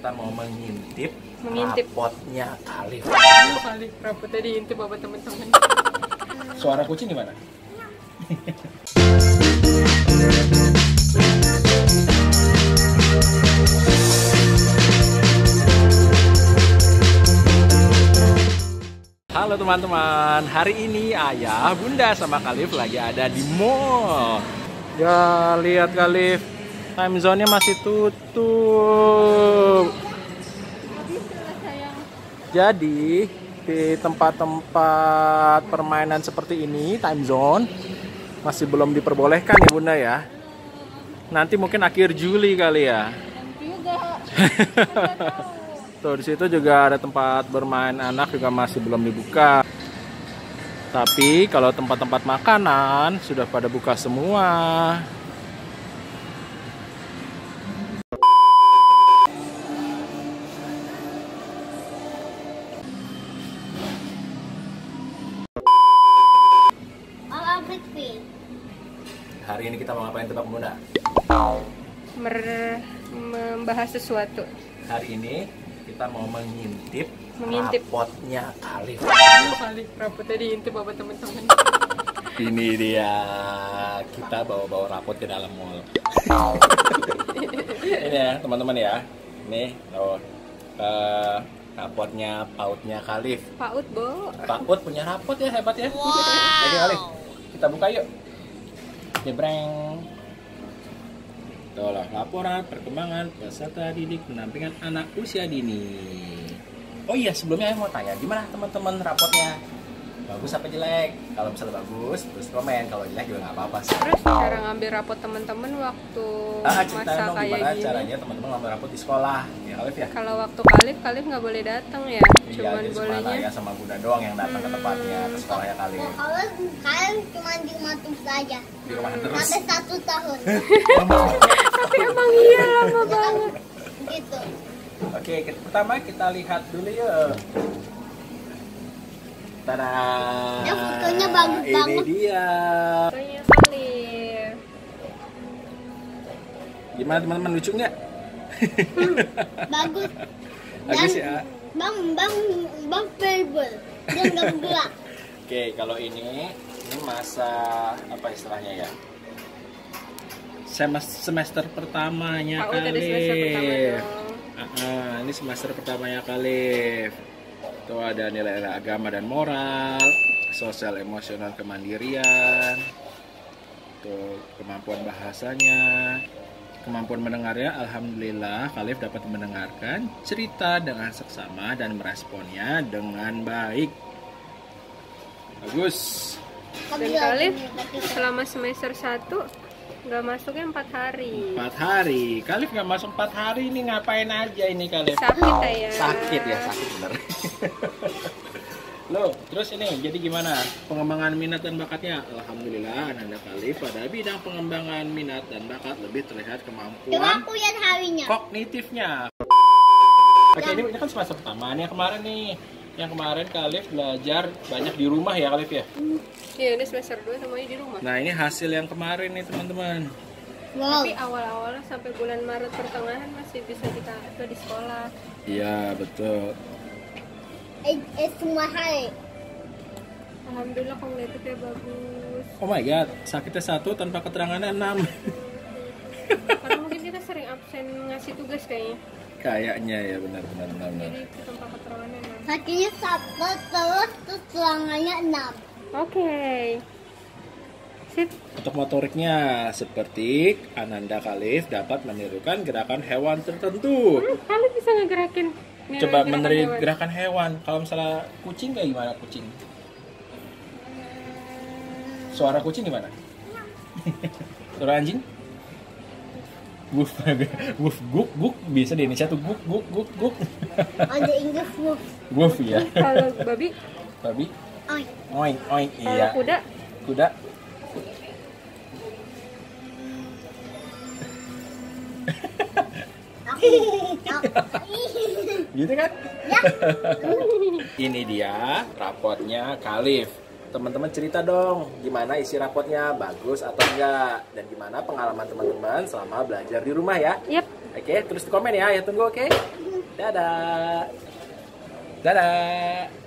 kita mau mengintip rapotnya Khalif. Khalif rapotnya diintip sama teman-teman. Suara kucing gimana? Halo teman-teman, hari ini ayah, bunda sama Khalif lagi ada di mall. Ya lihat Khalif, time zone-nya masih tutup. Jadi di tempat-tempat permainan seperti ini time zone masih belum diperbolehkan ya bunda ya. Nanti mungkin akhir Juli kali ya. Tuh di situ juga ada tempat bermain anak juga masih belum dibuka. Tapi kalau tempat-tempat makanan sudah pada buka semua. Hari ini kita mau ngapain tebak bunda? Membahas sesuatu. Hari ini kita mau mengintip rapotnya Khalif. Khalif rapotnya diintip sama teman-teman. Ini dia, kita bawa-bawa rapot ke dalam mall. Ini ya teman-teman ya. Nih, rapotnya pautnya Khalif. Paut, Bo. Paut punya rapot ya, hebat ya. Jadi Khalif, kita buka yuk. Jebreng. Itulah laporan perkembangan peserta didik pendampingan anak usia dini. Oh iya, sebelumnya saya mau tanya, gimana teman-teman rapotnya? Bagus apa jelek? Kalau misalnya bagus, terus komen. Kalau jelek juga nggak apa-apa sih. Terus cara ngambil rapot teman-teman waktu masa kayak gimana gini? caranya teman-teman ngambil rapot di sekolah? Ya Khalif ya? Kalau waktu Khalif nggak boleh datang ya. Iya, Cuman jadi bolehnya ya sama bunda doang yang datang ke tempatnya, ke sekolahnya Khalif. Kalau kalian cuma di rumah terus aja. Di rumah terus. Sampai 1 tahun. tapi emang iya lama banget. Gitu. Oke, pertama kita lihat dulu yuk. Tada. Ya, fotonya bagus ini banget. dia. Fotonya Khalif. Gimana teman-teman, lucu nggak? Bagus. Bagus ya. Bang verbal. Dia nggak bergerak. Oke, kalau ini masa apa istilahnya ya? Semester pertamanya Pak Ut ada semester pertama Khalif. dong. Ini semester pertamanya Khalif. Tuh ada nilai agama dan moral, sosial emosional kemandirian, tuh kemampuan bahasanya, kemampuan mendengarnya. Alhamdulillah Khalif dapat mendengarkan cerita dengan seksama dan meresponnya dengan baik. Bagus. Dan Khalif selama semester 1 nggak masuknya 4 hari. 4 hari. Khalif nggak masuk 4 hari ini, ngapain aja ini Khalif? Sakit ya. Sakit ya, sakit bener. Loh, terus ini jadi gimana pengembangan minat dan bakatnya? Alhamdulillah Ananda Khalif pada bidang pengembangan minat dan bakat lebih terlihat Coba kemampuan aku lihat harinya. kognitifnya. Oke, ini kan semester pertama. Yang kemarin Khalif belajar banyak di rumah ya Khalif ya? Iya, ini semester 2 semuanya di rumah. Nah, ini hasil yang kemarin nih teman-teman. Wow. Tapi awal-awalnya sampai bulan Maret pertengahan masih bisa kita di sekolah. Iya, betul. Semua hari. Alhamdulillah kognitifnya bagus. Oh my god, sakitnya 1 tanpa keterangannya 6. Karena mungkin kita sering absen ngasih tugas kayaknya. Kayaknya ya, benar. Jadi tanpa keterangannya 6. Kakinya 1 terus tulangannya 6. Oke. Sip. Untuk motoriknya, seperti Ananda Khalif dapat menirukan gerakan hewan tertentu. Kalian bisa ngegerakin. Coba meniru gerakan hewan. Kalau misalnya kucing kayak gimana kucing? Suara kucing gimana? Suara anjing? Woof, woof, guk, guk. Bisa di Indonesia tuh guk, guk, guk, guk. Ada Inggris woof. Woof ya. Kalau babi, Babi? Oink. Oink, oink. kalau Iya. kuda, Kuda. Gitu kan? Ya. Ini dia rapotnya Khalif. Teman-teman cerita dong, gimana isi rapotnya, bagus atau enggak, dan gimana pengalaman teman-teman selama belajar di rumah ya. yep. Oke, tulis di komen ya, tunggu oke. Dadah. Dadah.